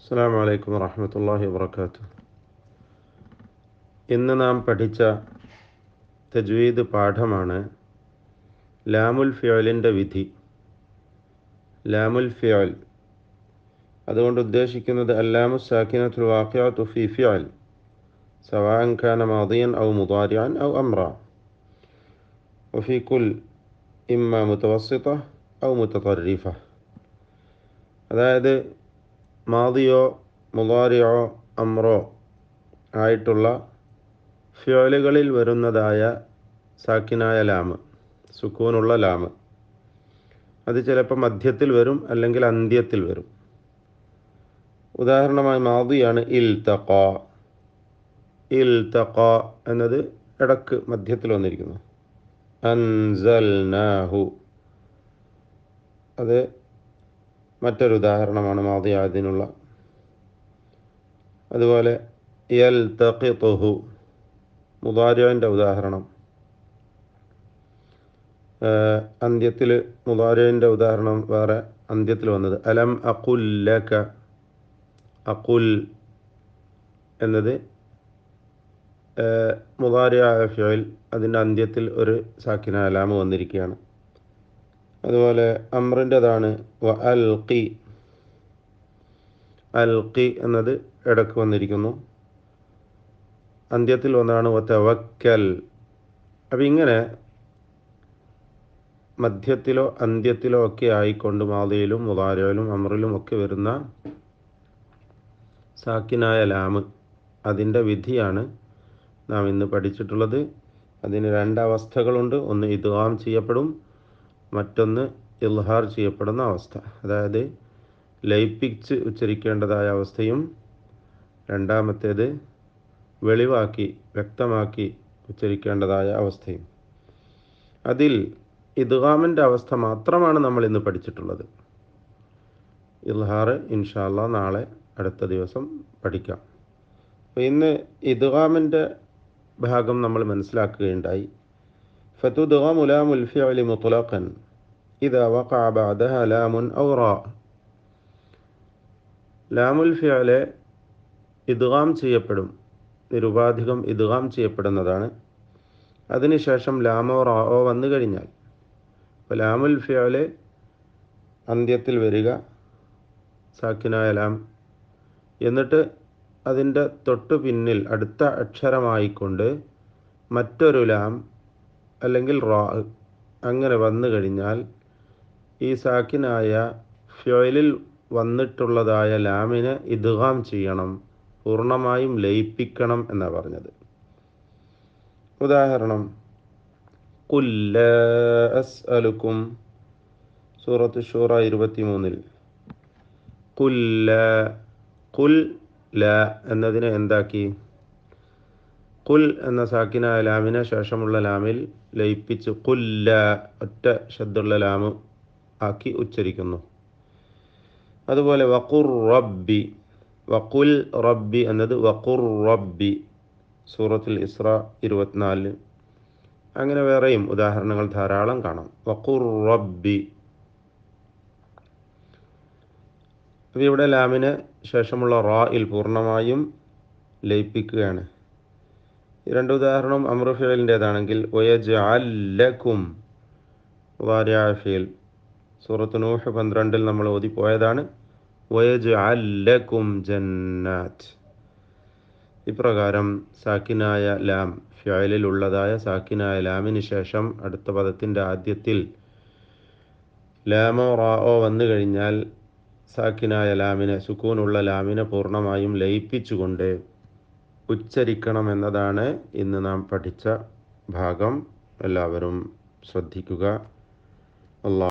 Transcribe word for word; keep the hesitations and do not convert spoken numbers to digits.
അസ്സലാമു അലൈക്കും വറഹ്മത്തുള്ളാഹി വബറകാതുഹു. ഇന്ന് നാം പഠിച്ച തജ്വീദ് പാഠമാണ് ലാമുൽ ഫിഅലിൻ്റെ വിധി. ലാമുൽ ഫിഅൽ അതുകൊണ്ട് ഉദ്ദേശിക്കുന്നത് അല്ലാമു സാക്കിനത്തുൽ വാഖിഅതു ഫി ഫിഅൽ സവാഅൻ കാന മാദിയൻ ഔ മുദാരിഅൻ ഔ അംറ വഫി കുൽ ഇമ്മ മുതവസ്സിത ഔ മുതതർരിഫ. അതായത് മാദിയോ മുദാരിയോ അമ്രോ ആയിട്ടുള്ള ഫിഅലുകളിൽ വരുന്നതായ സാക്കിനായ ലാമ്, സുക്കൂനുള്ള ലാമ്, അത് ചിലപ്പോൾ മധ്യത്തിൽ വരും, അല്ലെങ്കിൽ അന്ത്യത്തിൽ വരും. ഉദാഹരണമായി മാദിയാണ് ഇൽതഖ. ഇൽതഖ എന്നത് ഇടക്ക് മധ്യത്തിൽ വന്നിരിക്കുന്നു. അൻസൽനാഹു അത് മറ്റൊരു ഉദാഹരണമാണ് മാദി ആയതിനുള്ള. അതുപോലെ യൽതഖിതുഹു മുദാരിഇൻ്റെ ഉദാഹരണം. അന്ത്യത്തിൽ മുദാരിഇൻ്റെ ഉദാഹരണം വേറെ, അന്ത്യത്തിൽ വന്നത് അലം അഖുൽ ലക. അഖുൽ എന്നത് മുദാരിആയ ഫിഅൽ, അതിൻ്റെ അന്ത്യത്തിൽ ഒരു സാക്കിന ലാമ് വന്നിരിക്കുകയാണ്. അതുപോലെ അമ്രിൻ്റെതാണ് വ അൽഖി. അൽഖി എന്നത് ഇടക്ക് വന്നിരിക്കുന്നു, അന്ത്യത്തിൽ വന്നതാണ് വ തവക്കൽ. അപ്പം ഇങ്ങനെ മധ്യത്തിലോ അന്ത്യത്തിലോ ഒക്കെ ആയിക്കൊണ്ട് മാദിയിലും മുദാരിയിലും അമ്രിലും ഒക്കെ വരുന്ന സാക്കിനായ ലാമ്, അതിൻ്റെ വിധിയാണ് നാം ഇന്ന് പഠിച്ചിട്ടുള്ളത്. അതിന് രണ്ടവസ്ഥകളുണ്ട്. ഒന്ന് ഇദ്ഗാം ചെയ്യപ്പെടും, മറ്റൊന്ന് ഇൽഹാർ ചെയ്യപ്പെടുന്ന അവസ്ഥ. അതായത് ലയിപ്പിച്ച് ഉച്ചരിക്കേണ്ടതായ അവസ്ഥയും രണ്ടാമത്തേത് വെളിവാക്കി വ്യക്തമാക്കി ഉച്ചരിക്കേണ്ടതായ അവസ്ഥയും. അതിൽ ഇദ്ഗാമിൻ്റെ അവസ്ഥ മാത്രമാണ് നമ്മൾ ഇന്ന് പഠിച്ചിട്ടുള്ളത്. ഇൽഹാർ ഇൻഷാ അല്ലാഹ് നാളെ അടുത്ത ദിവസം പഠിക്കാം. അപ്പോൾ ഇന്ന് ഇദ്ഗാമിൻ്റെ ഭാഗം നമ്മൾ മനസ്സിലാക്കുകയുണ്ടായി. ഫതുദ്ഗാമു ലാമുൽ ഫിഅലി മുത്ലഖൻ ഇദാ വഖഅ ബഅദഹാ ലാമുൻ ഔ റാ. ലാമുൽ ഫിഅലെ ഇദ്ഗാം ചെയ്യപ്പെടും, നിരുപാധികം ഇദ്ഗാം ചെയ്യപ്പെടുന്നതാണ്, അതിനുശേഷം ലാമോ റാഓ വന്നു കഴിഞ്ഞാൽ. അപ്പോൾ ലാമുൽ ഫിഅലെ അന്ത്യത്തിൽ വരിക സാക്കിനായ ലാം, എന്നിട്ട് അതിൻ്റെ തൊട്ടു പിന്നിൽ അടുത്ത അക്ഷരമായിക്കൊണ്ട് മറ്റൊരു ലാം അല്ലെങ്കിൽ റാ അങ്ങനെ വന്നു കഴിഞ്ഞാൽ ഈ സാക്കിനായ ഫിഅലിൽ വന്നിട്ടുള്ളതായ ലാമിനെ ഇദ്ഗാം ചെയ്യണം, പൂർണ്ണമായും ലയിപ്പിക്കണം എന്നാണ് പറഞ്ഞത്. ഉദാഹരണം ഖുൽ ലാ അസ്അലുക്കും, സൂറത്ത് ശൂറ ഇരുപത്തി മൂന്നിൽ ഖുൽ ലാ, ഖുൽ ലാ എന്നതിനെ എന്താക്കി? ഖുൽ എന്ന സാക്കിനായ ലാമിനെ ശേഷമുള്ള ലാമിൽ ലയിപ്പിച്ച് ഖുൽ ലാ ഒറ്റ ശബ്ദമുള്ള ലാമ് ആക്കി ഉച്ചരിക്കുന്നു. അതുപോലെ വഖുർ റബ്ബി, വഖുൽ റബ്ബി എന്നത് വഖുർ റബ്ബി, സൂറത്തുൽ ഇസ്ര ഇരുപത്തിനാലിൽ. അങ്ങനെ വേറെയും ഉദാഹരണങ്ങൾ ധാരാളം കാണാം. വഖുർ റബ്ബി. ഇവിടെ ലാമിന് ശേഷമുള്ള റായിൽ പൂർണ്ണമായും ലയിപ്പിക്കുകയാണ്. ഈ രണ്ട് ഉദാഹരണം അമ്രു ഫിഅലിൻ്റേതാണെങ്കിൽ വയജ്അൽ ലക്കും മുദാരിഅ ഫിഅൽ, സൂറത്ത് നൂഹ് പന്ത്രണ്ടിൽ നമ്മൾ ഓതിപ്പോയതാണ്. വയജ്അൽ ലക്കും ജന്നാത്ത്. ഇപ്രകാരം സാക്കിനായ ലാം, ഫിഅലിലുള്ളതായ സാക്കിനായ ലാമിന് ശേഷം അടുത്ത പദത്തിൻ്റെ ആദ്യത്തിൽ ലാമോ റാഓ വന്നു കഴിഞ്ഞാൽ സാക്കിനായ ലാമിനെ, സുക്കൂനുള്ള ലാമിനെ പൂർണ്ണമായും ലയിപ്പിച്ചുകൊണ്ട് ഉച്ചരിക്കണം എന്നതാണ് ഇന്ന് നാം പഠിച്ച ഭാഗം. എല്ലാവരും ശ്രദ്ധിക്കുക. അല്ലാഹ്